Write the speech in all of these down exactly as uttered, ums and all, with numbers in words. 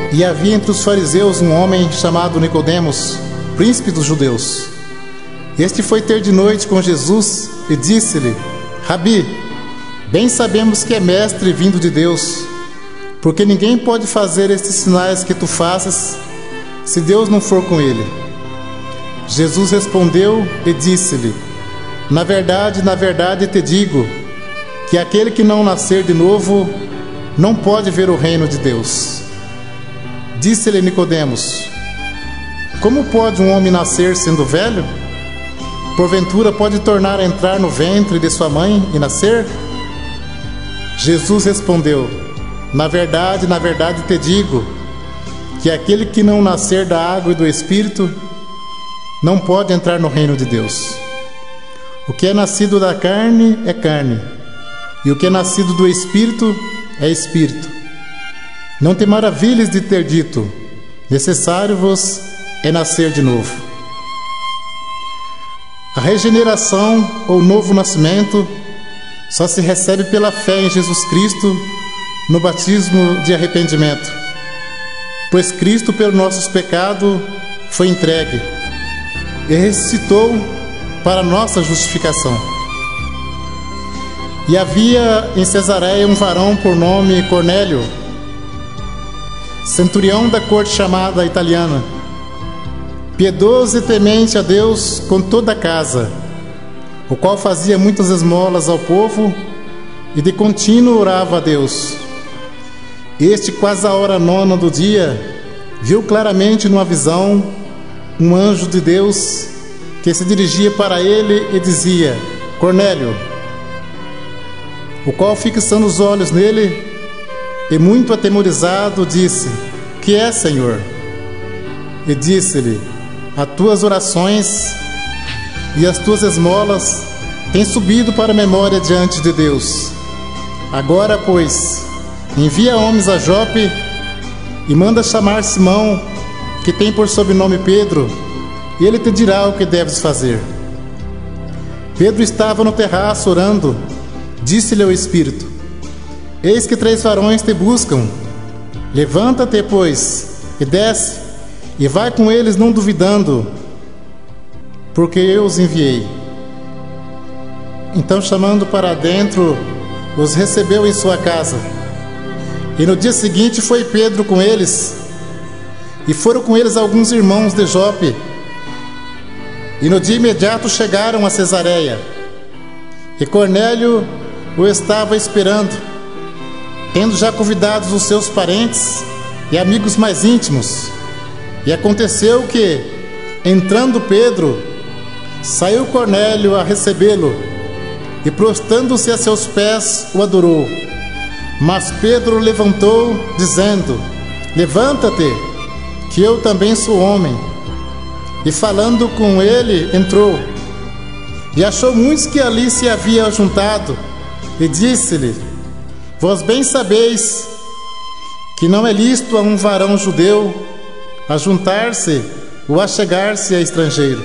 E havia entre os fariseus um homem chamado Nicodemos, príncipe dos judeus. Este foi ter de noite com Jesus e disse-lhe: Rabi, bem sabemos que é mestre vindo de Deus, porque ninguém pode fazer estes sinais que tu fazes, se Deus não for com ele. Jesus respondeu e disse-lhe: Na verdade, na verdade te digo, que aquele que não nascer de novo, não pode ver o reino de Deus. Disse-lhe Nicodemos: Como pode um homem nascer sendo velho? Porventura pode tornar a entrar no ventre de sua mãe e nascer? Jesus respondeu: Na verdade, na verdade te digo, que aquele que não nascer da água e do Espírito, não pode entrar no reino de Deus. O que é nascido da carne é carne, e o que é nascido do Espírito é Espírito. Não te maravilhes de ter dito: necessário-vos é nascer de novo. A regeneração ou novo nascimento só se recebe pela fé em Jesus Cristo no batismo de arrependimento, pois Cristo, pelo nosso pecado, foi entregue e ressuscitou para nossa justificação. E havia em Cesareia um varão por nome Cornélio, centurião da corte chamada italiana, piedoso e temente a Deus com toda a casa, o qual fazia muitas esmolas ao povo e de contínuo orava a Deus. Este, quase a hora nona do dia, viu claramente numa visão um anjo de Deus que se dirigia para ele e dizia: Cornélio. O qual, fixando os olhos nele e muito atemorizado, disse: Que é, Senhor? E disse-lhe: As tuas orações e as tuas esmolas têm subido para a memória diante de Deus. Agora, pois, envia homens a Jope e manda chamar Simão, que tem por sobrenome Pedro, e ele te dirá o que deves fazer. Pedro estava no terraço orando. Disse-lhe o Espírito: Eis que três varões te buscam. Levanta-te, pois, e desce, e vai com eles, não duvidando, porque eu os enviei. Então, chamando para dentro, os recebeu em sua casa. E no dia seguinte foi Pedro com eles, e foram com eles alguns irmãos de Jope. E no dia imediato chegaram a Cesareia. E Cornélio o estava esperando, tendo já convidados os seus parentes e amigos mais íntimos. E aconteceu que, entrando Pedro, saiu Cornélio a recebê-lo, e prostrando-se a seus pés, o adorou. Mas Pedro levantou, dizendo: Levanta-te, que eu também sou homem. E falando com ele, entrou, e achou muitos que ali se havia juntado, e disse-lhe: Vós bem sabeis que não é lícito a um varão judeu ajuntar-se ou achegar-se a estrangeiro.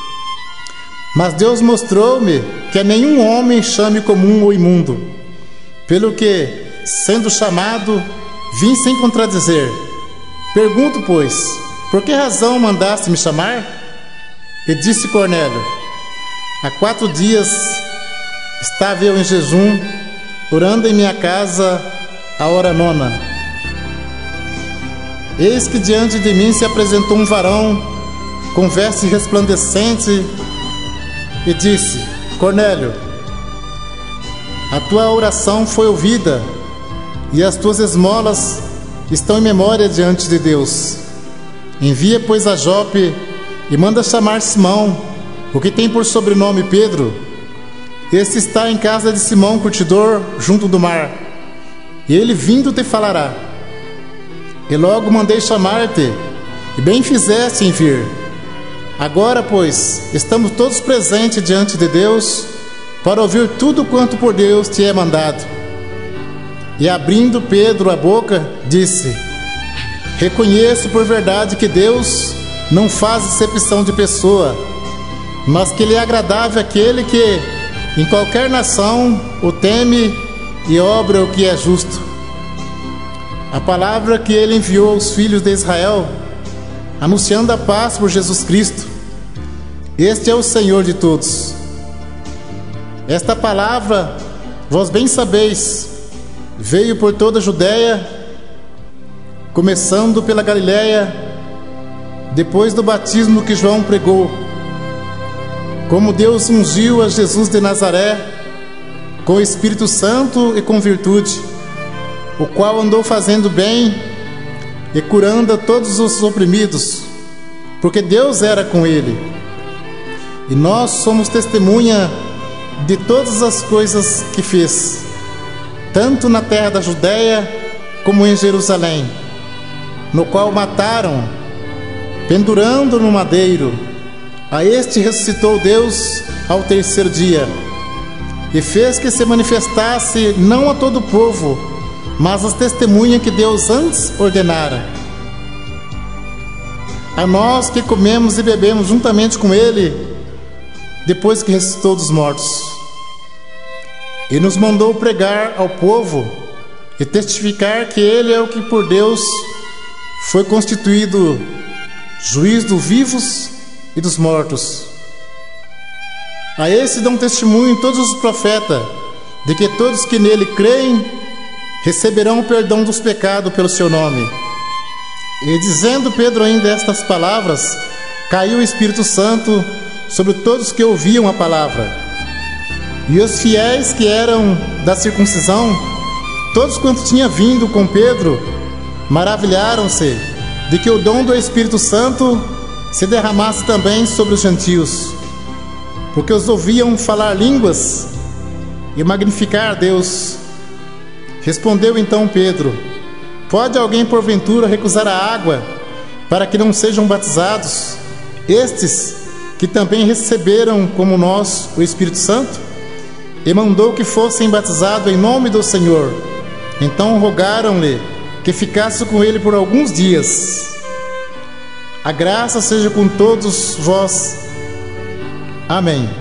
Mas Deus mostrou-me que a nenhum homem chame comum ou imundo, pelo que, sendo chamado, vim sem contradizer. Pergunto, pois, por que razão mandaste me chamar? E disse Cornélio: Há quatro dias estava eu em jejum, orando em minha casa a hora nona. Eis que diante de mim se apresentou um varão com veste resplandecente e disse: Cornélio, a tua oração foi ouvida e as tuas esmolas estão em memória diante de Deus. Envia, pois, a Jope e manda chamar Simão, o que tem por sobrenome Pedro. Este está em casa de Simão curtidor, junto do mar, e ele vindo te falará. E logo mandei chamar-te, e bem fizeste em vir. Agora, pois, estamos todos presentes diante de Deus, para ouvir tudo quanto por Deus te é mandado. E abrindo Pedro a boca, disse: Reconheço por verdade que Deus não faz acepção de pessoa, mas que lhe é agradável aquele que, em qualquer nação, o teme e obra o que é justo. a palavra que ele enviou aos filhos de Israel, anunciando a paz por Jesus Cristo. Este é o Senhor de todos. Esta palavra, vós bem sabeis, veio por toda a Judéia, começando pela Galiléia, depois do batismo que João pregou, como Deus ungiu a Jesus de Nazaré com o Espírito Santo e com virtude, o qual andou fazendo bem e curando a todos os oprimidos, porque Deus era com ele. E nós somos testemunha de todas as coisas que fez, tanto na terra da Judéia como em Jerusalém, no qual mataram, pendurando no madeiro. A este ressuscitou Deus ao terceiro dia, e fez que se manifestasse não a todo o povo, mas as testemunhas que Deus antes ordenara. A nós que comemos e bebemos juntamente com ele, depois que ressuscitou dos mortos. E nos mandou pregar ao povo e testificar que ele é o que por Deus foi constituído juiz dos vivos e dos mortos. A esse dão testemunho todos os profetas, de que todos que nele creem receberão o perdão dos pecados pelo seu nome. E dizendo Pedro ainda estas palavras, caiu o Espírito Santo sobre todos que ouviam a palavra. E os fiéis que eram da circuncisão, todos quantos tinham vindo com Pedro, maravilharam-se de que o dom do Espírito Santo se derramasse também sobre os gentios, porque os ouviam falar línguas e magnificar a Deus. Respondeu então Pedro: pode alguém porventura recusar a água para que não sejam batizados estes que também receberam como nós o Espírito Santo? E mandou que fossem batizados em nome do Senhor. Então rogaram-lhe que ficasse com ele por alguns dias. A graça seja com todos vós. Amém.